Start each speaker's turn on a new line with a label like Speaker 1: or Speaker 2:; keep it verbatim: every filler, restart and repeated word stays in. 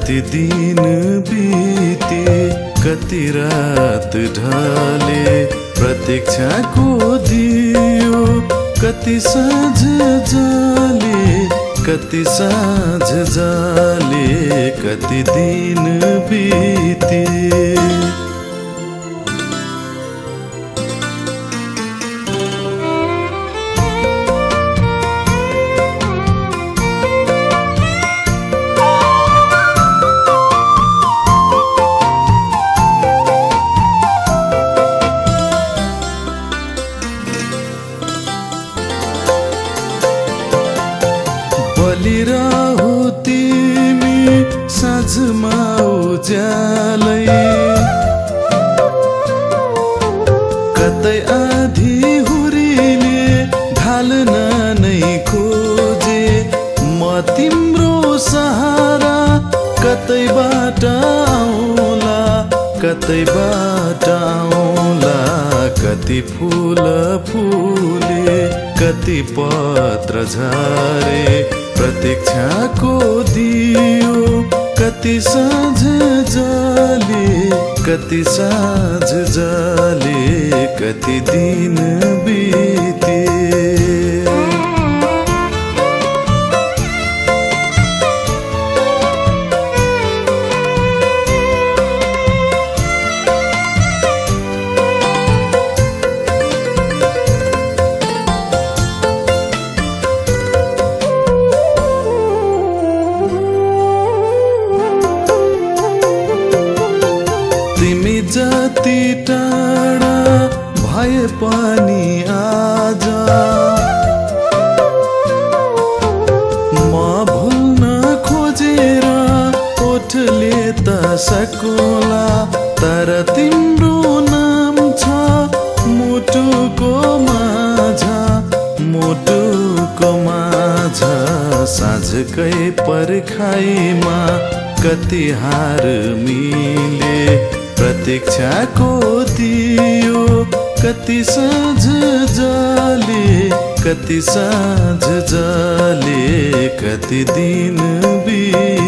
Speaker 1: कति दिन बिते कति रात ढले प्रतीक्षाको दियो कति साँझ जले कति साँझ जले कति दिन बिते बलिरहु तिमी साँझमा उज्यालै कतै आधी हुरीले ढाल्न नै खोजे म तिम्रो सहारा कतैबाट आउला कतैबाट आउला कति फूल फूले कति पत्र झरे प्रतीक्षाको दियो कति साँझ जले कति साँझ जले कति दिन बिते तिमी जति टाढा भए पनि आज म भुल्न खोजेर ओठले त सकोला तर तिम्रो नाम छ मुटुको माझ मुटुको माझ साँझकै पर्खाइमा कति हार मिले प्रतीक्षाको दियो कति साँझ जले कति साँझ जले कति दिन बिते